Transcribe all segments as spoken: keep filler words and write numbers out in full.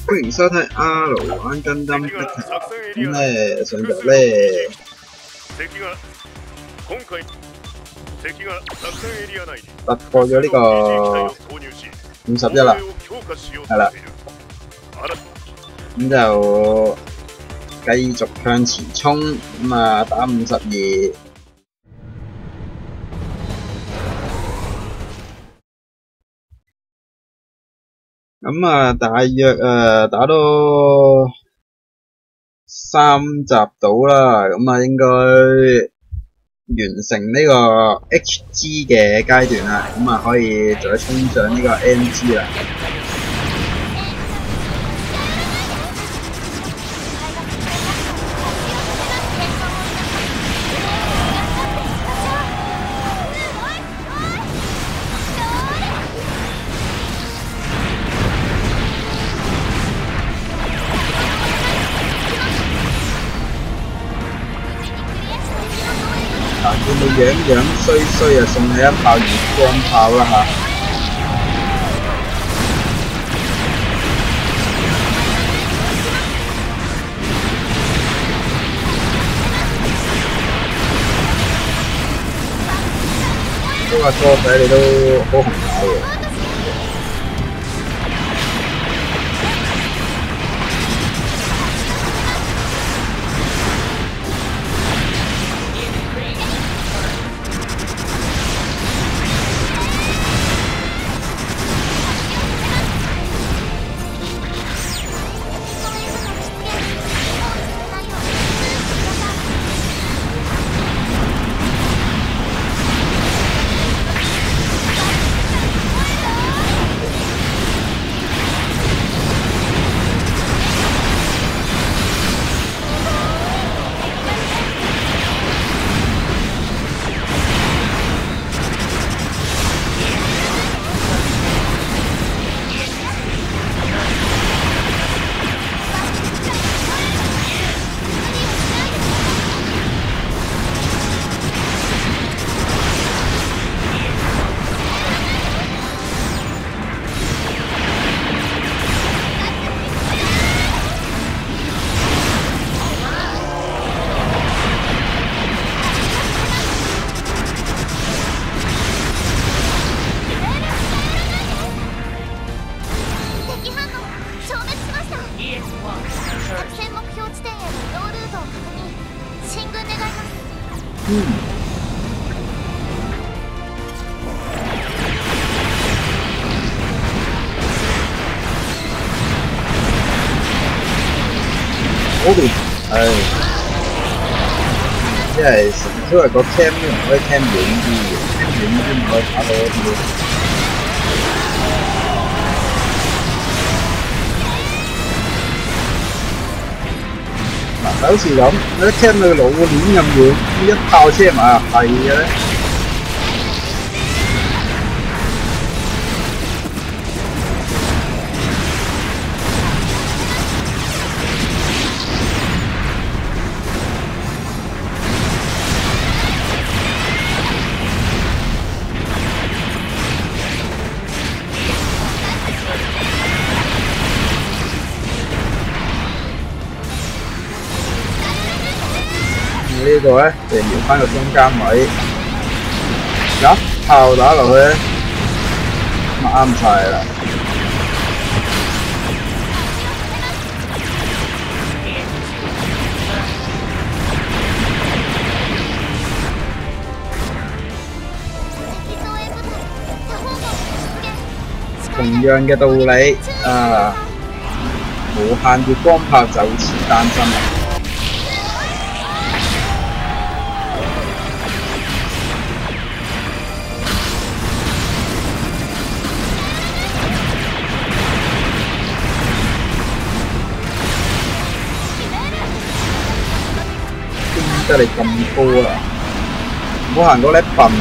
歡迎收睇 R 玩跟燈不停。咁咧上集咧，突破咗呢個五十一啦，係啦，咁就繼續向前衝，咁啊打五十二。 咁啊，大約啊打多三集到啦，咁啊應該完成呢個 H G 嘅階段啦，咁啊可以再衝上呢個 N G 啦。嗱，佢咪樣樣衰衰啊，送你一炮月光炮啦嚇！呢個哥仔你都好紅下喎。 嗰邊係，即係因為個 cam 都唔可以 cam 遠啲嘅 ，cam 遠啲唔可以打到嗰啲。嗱，就好似咁，你一 cam 佢老亂咁遠，一炮車埋係嘅咧。 呢個咧就瞄翻個中間位，一炮打落去咧，咁啱晒啦。同樣嘅道理啊，無限月光炮就此誕生啦。 得你咁高啊！唔好行過呢笨。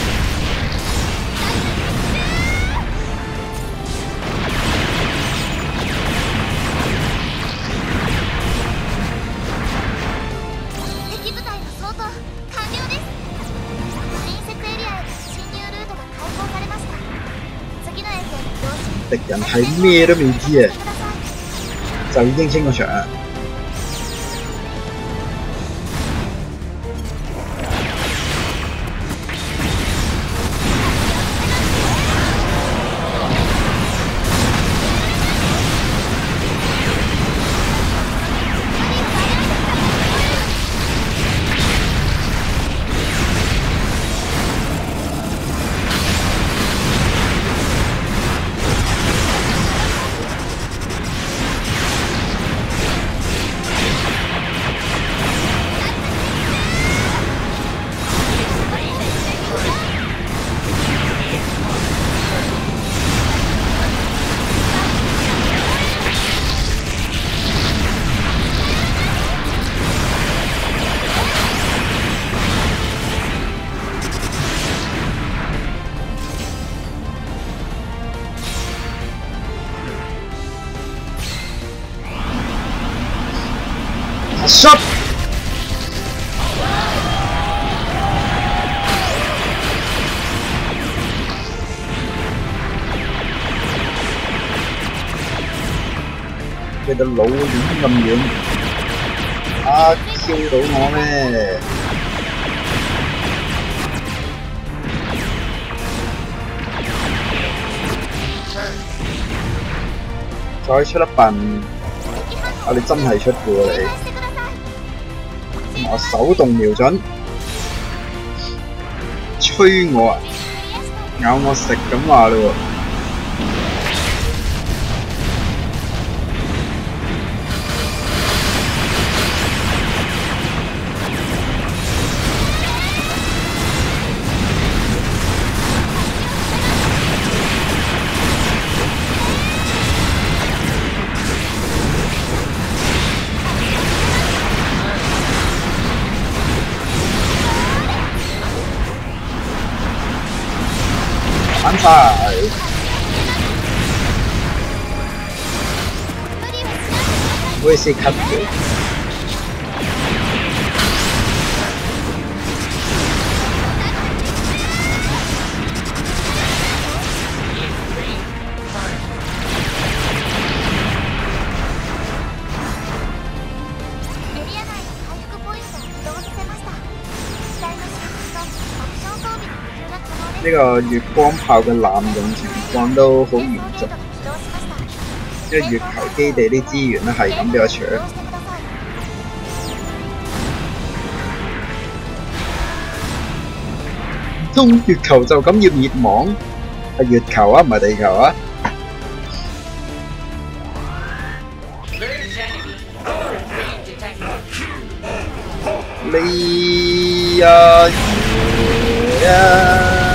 敵部隊の掃討完了です。隣接エリアへの侵入ルートが開放されました。次のエリアに移動し。敵人係咩都未知啊！ 就已經清咗場。Shot！ 你個腦亂咁遠，啊 Q 到我咩？再出一笨，啊你真係出嘅喎你！我手動瞄準，吹我啊！咬我食咁話嘞喎！反晒，唔好意思 cut 咗。呢個月光炮嘅濫用情況都好嚴重，因為月球基地啲資源咧係咁俾我搶。唔通月球就咁要滅亡？係月球啊，唔係地球啊！你呀呀！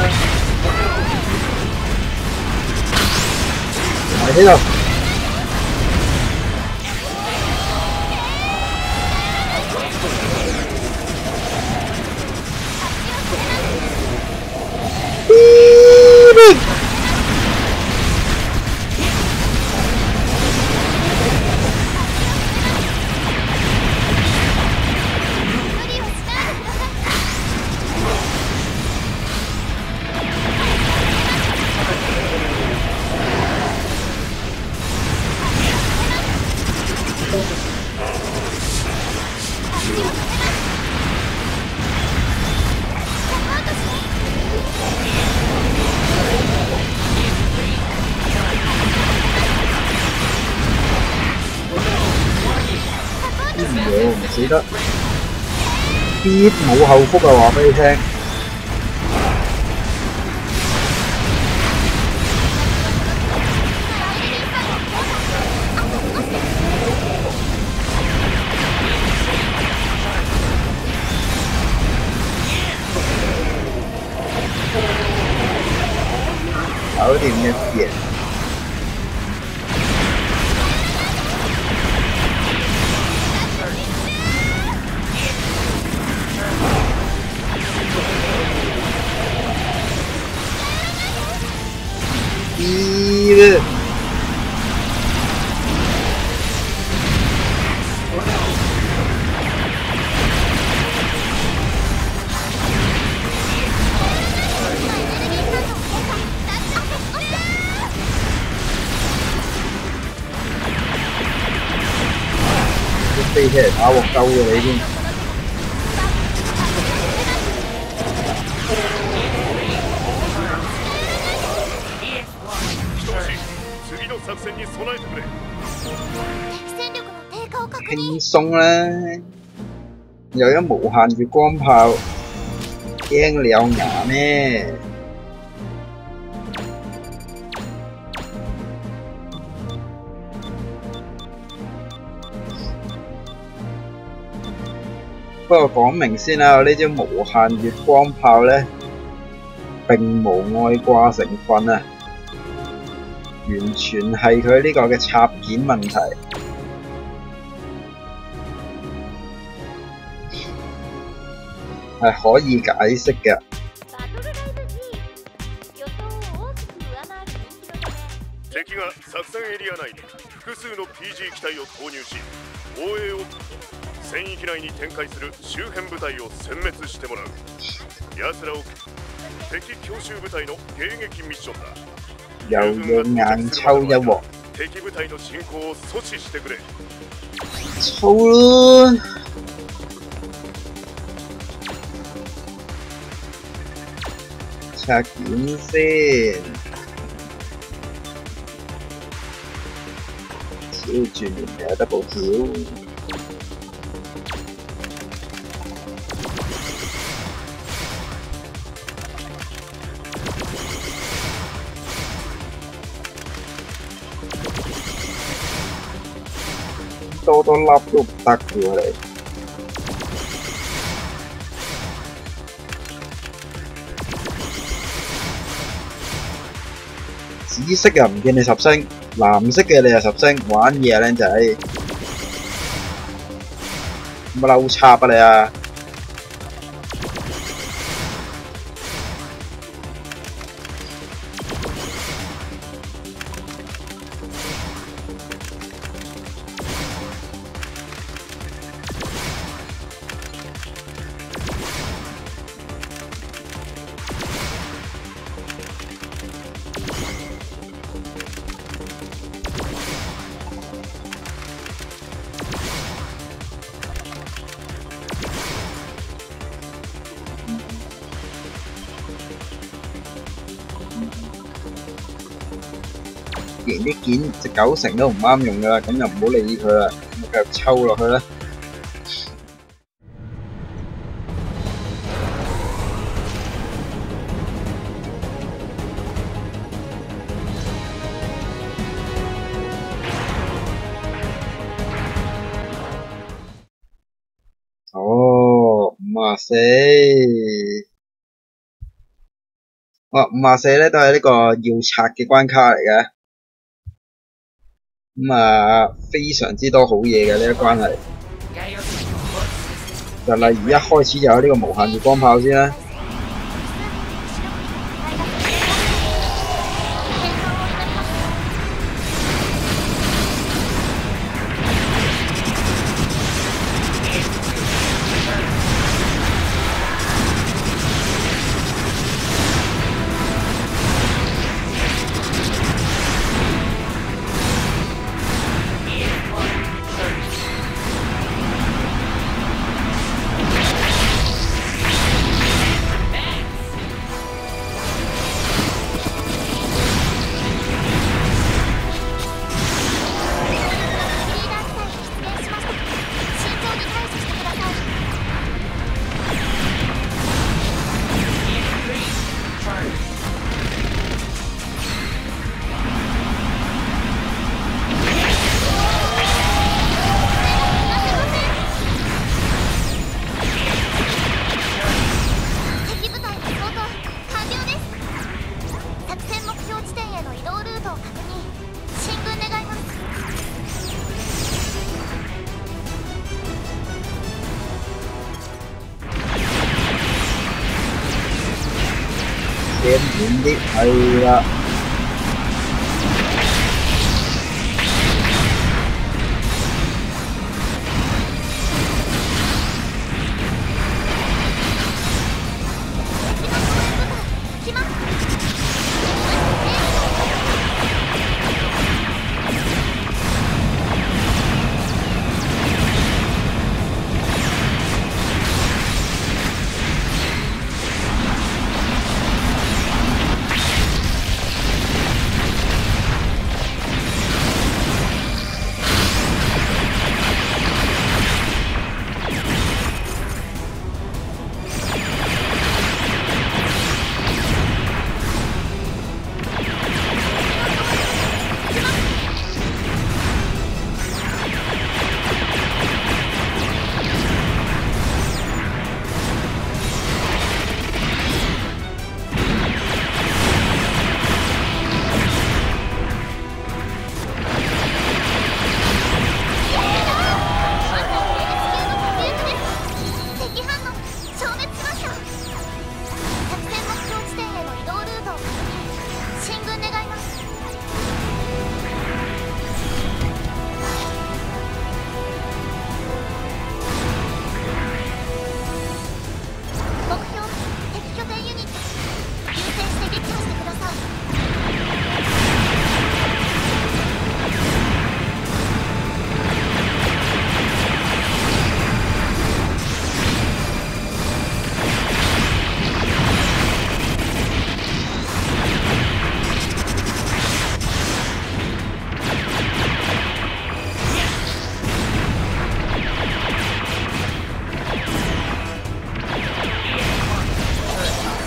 埋喺度，唔死得，必冇後福啊！話俾你聽。搞掂一嘢。 飛起嚟打鑊鳩嘅你已經。輕鬆啦，又有無限月光炮，驚你有牙咩？不過講明先啦，我呢招無限月光炮呢，並無外掛成分啊，完全係佢呢個嘅插件問題。係可以解釋嘅。 敵が作戦エリア内に複数の ピージー 機体を投入し、防衛を戦域内に展開する周辺部隊を殲滅してもらう。奴らを敵強襲部隊の迎撃ミッションだ。 又要硬抽一鑊。 敵部隊の進行を阻止してくれ。 抽咯！拆件先，超轉完又有得補條。多多粒都唔得嘅喎你。紫色又唔見你十星，藍色嘅你又十星，玩嘢啊靚仔！乜嬲插啊你啊！既然啲件值九成都唔啱用㗎啦，咁就唔好理佢啦，咁繼續抽落去啦。哦，五啊四，哇，五啊四咧都係呢個要拆嘅關卡嚟嘅。咁啊，非常之多好嘢嘅呢一關係，就例如一開始就有呢個無限月光炮先啦。驚遠啲，係啦。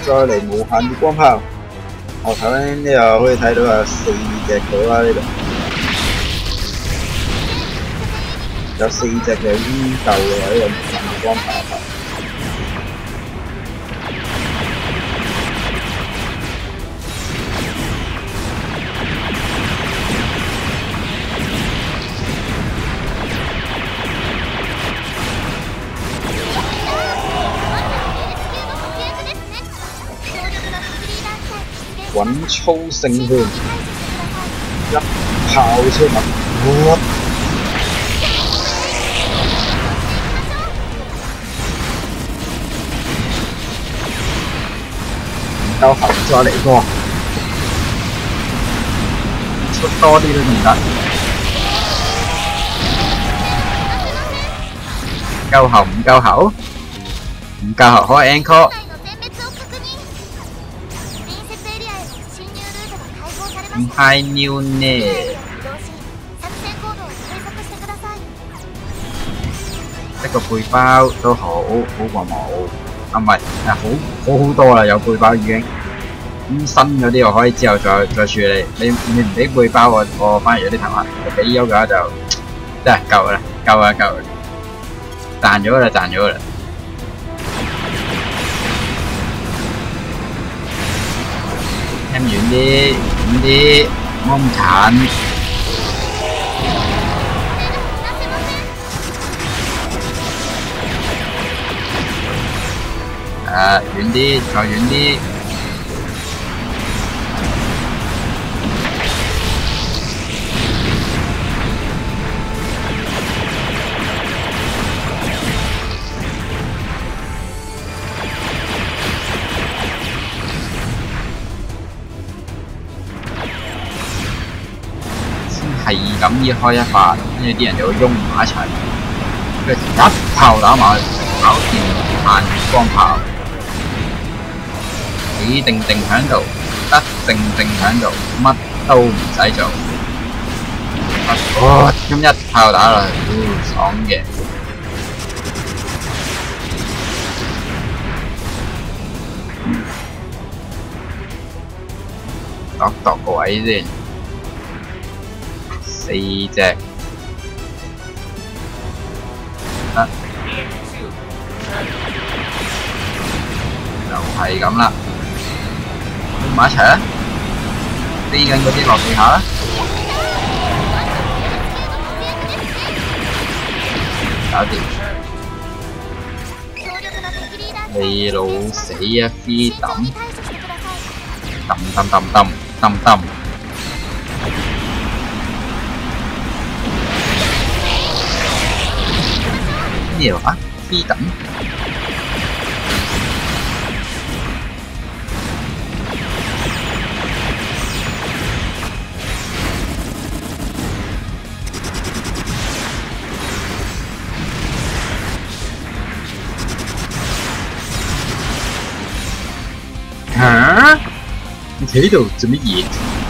再嚟無限月光炮。我頭先呢度可以睇到有四隻到啦，呢度有四隻嘅烏豆嘅呢個無限月光炮。穩操勝券，一炮車物，哇！唔夠喉，再嚟個，出多啲都唔得，夠喉唔夠喉，唔夠喉開 encore。唔係尿呢，一個背包都好，好過冇。啊唔係，係好好好多啦，有背包已經。咁新嗰啲我可以之後再再處理。你你唔俾背包我，我反而有啲頭痕。俾咗嘅話就真係夠啦，夠啦夠啦，賺咗啦賺咗啦。聽遠啲，遠啲，唔好咁近。誒，遠啲，再遠啲。係咁依開一發，跟住啲人就會擁埋一齊，跟住一炮打埋，搞掂限月光炮。企定定喺度，得定定喺度，乜都唔使做。哇！咁一炮打落去，爽嘅。度度個位先。四隻得，就係咁啦，搬埋一齊啦，飛緊嗰啲落地下啦，搞掂，你老死啊！飛抌，抌抌抌抌抌抌。咩話？飛等？嚇？你喺度做乜嘢？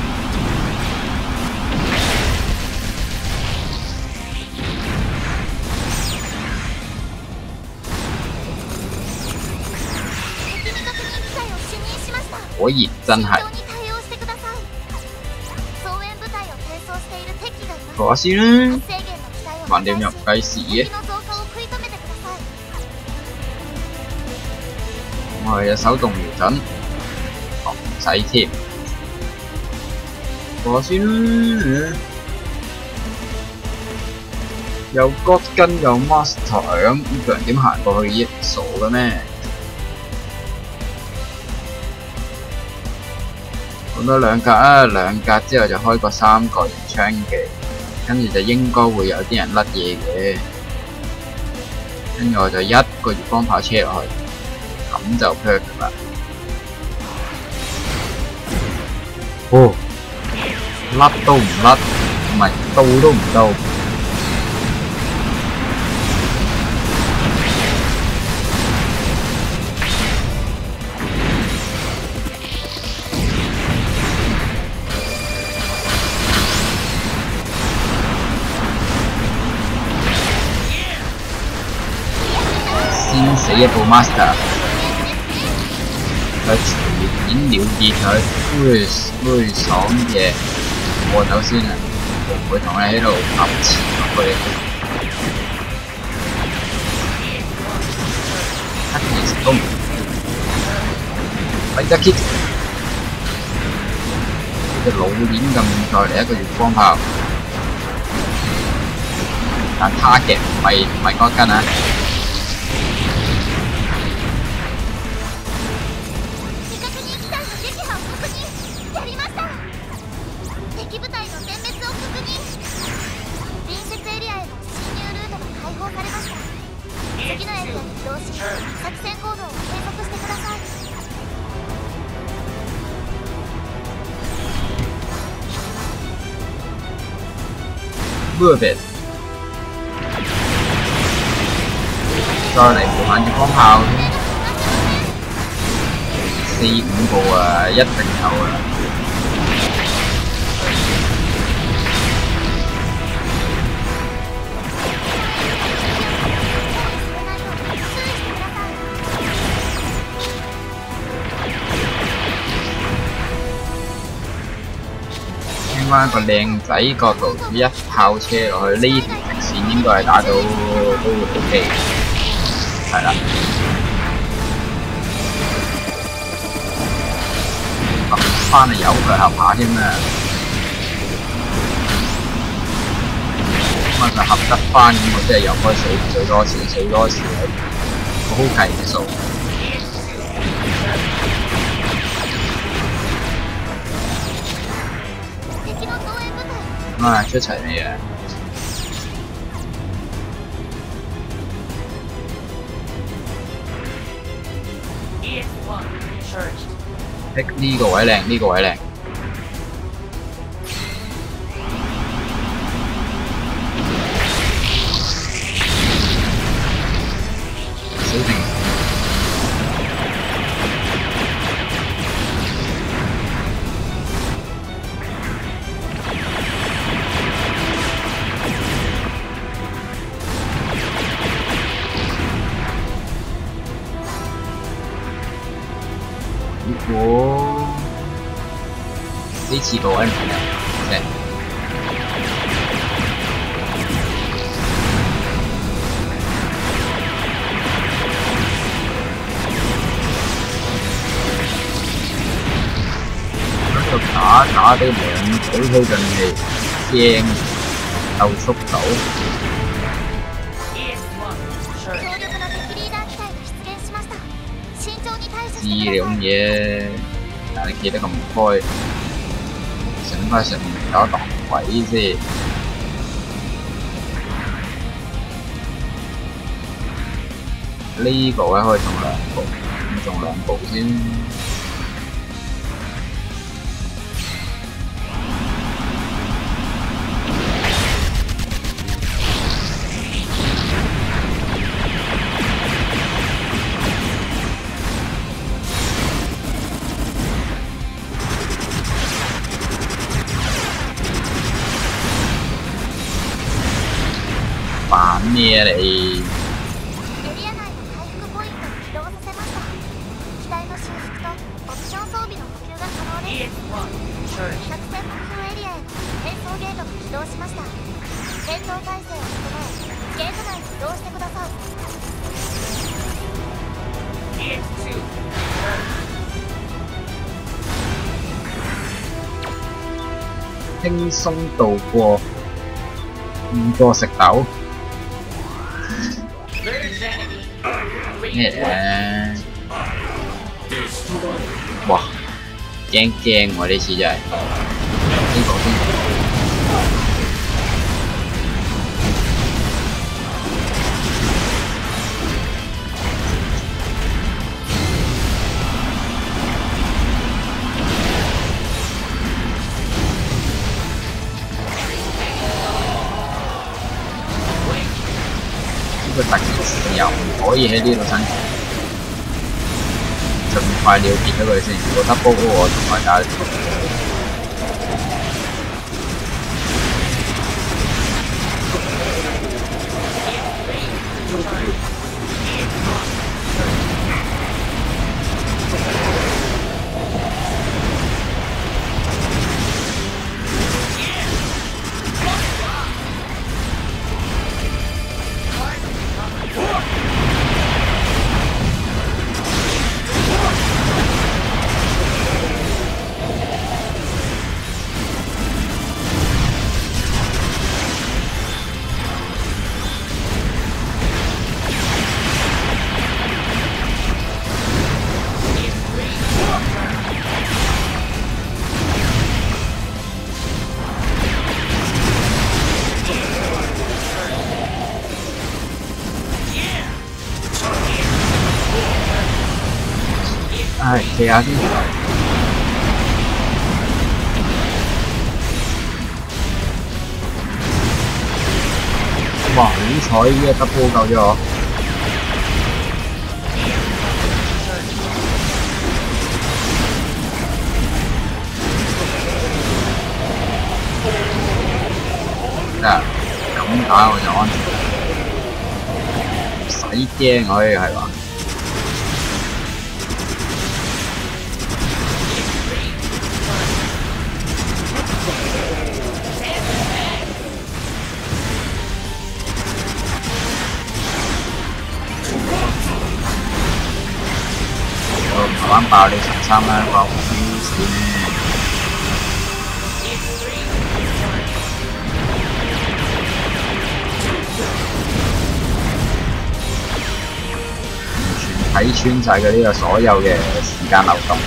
果然真係。我先啦，橫掂又唔計事嘅。我係有手動瞄準，唔使添。我先啦，又 God 跟又 Master 咁，呢個人點行過去嘅？傻嘅咩？換多兩格啊，兩格之後就開個三角形槍技，跟住就應該會有啲人甩嘢嘅，跟住我就一個月光炮車落去，咁就 perfect 啦。哦，甩都唔甩，唔係到都唔到。先死一部 master， 佢隨便了結佢，會會爽嘅。我走先啊，我唔會同你喺度揼錢落去。黑其實都唔喂得 kit， 隻老鏈咁再嚟一個月光炮，但 target 唔係唔係嗰根啊！Move it， 再嚟無限月光炮，四五個啊，一定有啊！轉翻個靚仔角度，一炮車落去，呢條直線應該係打到都 OK， 係啦。合翻嚟有佢合下添啊！咁啊，佢合得翻咁，我真係又可以數數多次，數多次，好計嘅數。啊，出齊未啊？剔呢個位靚，呢個位靚。小停。我呢次個位唔靚嘅，喺度打打到兩腿好盡氣，驚夠速度。知你咁嘢，但係企得咁開，醒翻上面搞檔位先。呢個位可以中兩步，咁中兩步先。扮咩啊你？輕鬆度過五個食豆。咩嚟？哇！驚驚喎呢次真係，呢個先。呢個特技又唔可以喺呢度生存。盡快了結咗佢先，如果 double O 我盡快打。 唉，借下先。哇！好彩呢個 double 救咗我。啊！咁打我就安全，唔使驚可以係嘛？我唔玩爆你層衫啦，爆少少咩？睇穿晒佢呢個所有嘅時間流動。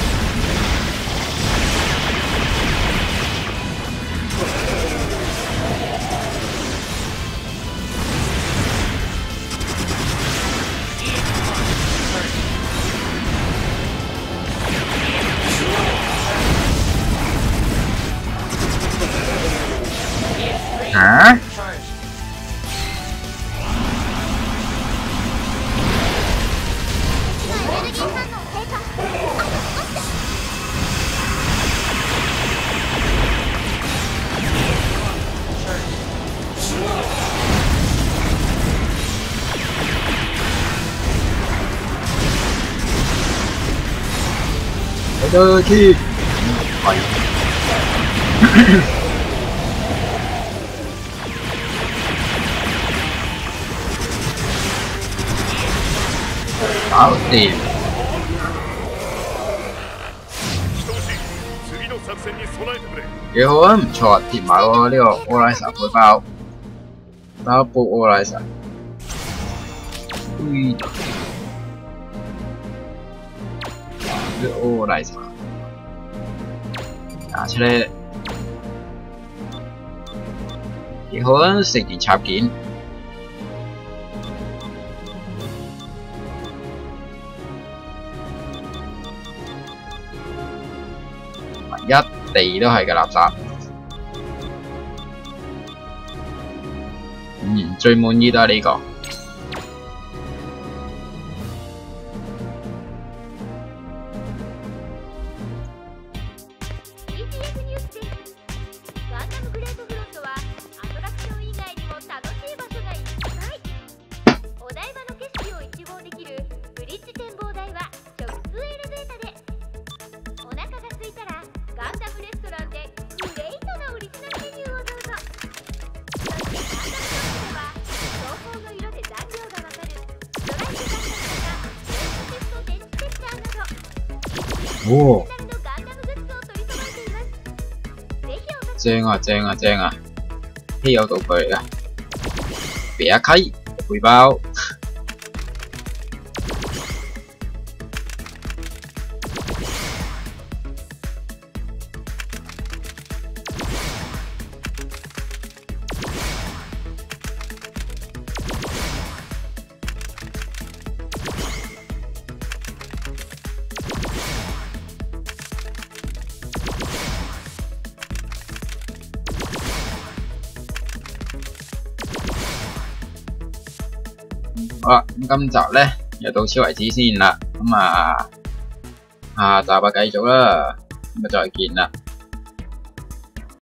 嚇？我都知，係搞掂。幾好啊，唔錯，貼埋喎呢個 Orizer 背包 ，Double Orizer。嗯。這個 Orizer 拿出嚟，幾好啊！四件插件，一地都係嘅垃圾。嗯，最滿意都係呢個。哦，正啊正啊正啊！稀有道具嚟噶，別一溪背包。好啦，咁今集咧又到此為止先啦，咁啊下集啊繼續啦，咁啊再見啦。